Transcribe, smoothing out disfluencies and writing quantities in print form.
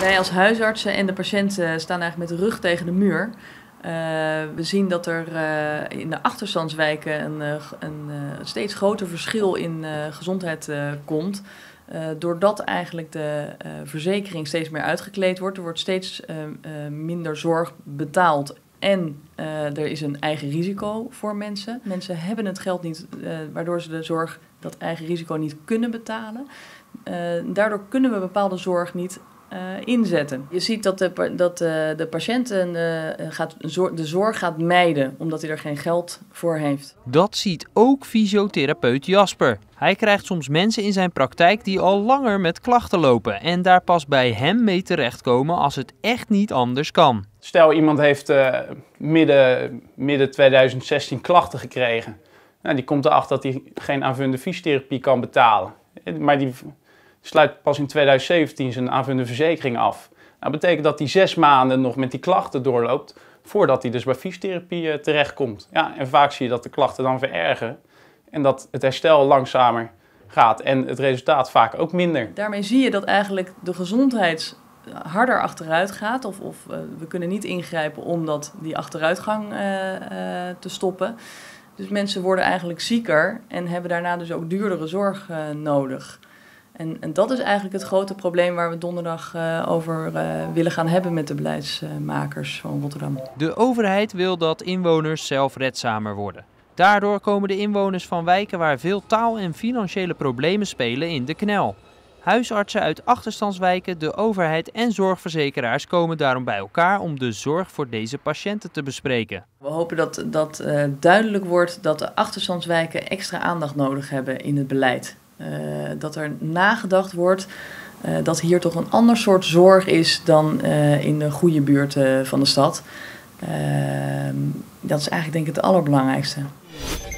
Wij als huisartsen en de patiënten staan eigenlijk met de rug tegen de muur. We zien dat er in de achterstandswijken een steeds groter verschil in gezondheid komt. Doordat eigenlijk de verzekering steeds meer uitgekleed wordt. Er wordt steeds minder zorg betaald en er is een eigen risico voor mensen. Mensen hebben het geld niet, waardoor ze de zorg, dat eigen risico niet kunnen betalen. Daardoor kunnen we bepaalde zorg niet inzetten. Je ziet dat de patiënt de zorg gaat mijden, omdat hij er geen geld voor heeft. Dat ziet ook fysiotherapeut Jasper. Hij krijgt soms mensen in zijn praktijk die al langer met klachten lopen en daar pas bij hem mee terechtkomen als het echt niet anders kan. Stel iemand heeft midden 2016 klachten gekregen. Nou, die komt erachter dat hij geen aanvullende fysiotherapie kan betalen. Maar die sluit pas in 2017 zijn aanvullende verzekering af. Nou, dat betekent dat hij 6 maanden nog met die klachten doorloopt voordat hij dus bij fysiotherapie terechtkomt. Ja, en vaak zie je dat de klachten dan verergeren en dat het herstel langzamer gaat en het resultaat vaak ook minder. Daarmee zie je dat eigenlijk de gezondheid harder achteruit gaat of we kunnen niet ingrijpen om die achteruitgang te stoppen. Dus mensen worden eigenlijk zieker en hebben daarna dus ook duurdere zorg nodig. En dat is eigenlijk het grote probleem waar we donderdag over willen gaan hebben met de beleidsmakers van Rotterdam. De overheid wil dat inwoners zelfredzamer worden. Daardoor komen de inwoners van wijken waar veel taal- en financiële problemen spelen in de knel. Huisartsen uit achterstandswijken, de overheid en zorgverzekeraars komen daarom bij elkaar om de zorg voor deze patiënten te bespreken. We hopen dat duidelijk wordt dat de achterstandswijken extra aandacht nodig hebben in het beleid. Dat er nagedacht wordt dat hier toch een ander soort zorg is dan in de goede buurt van de stad. Dat is eigenlijk denk ik het allerbelangrijkste.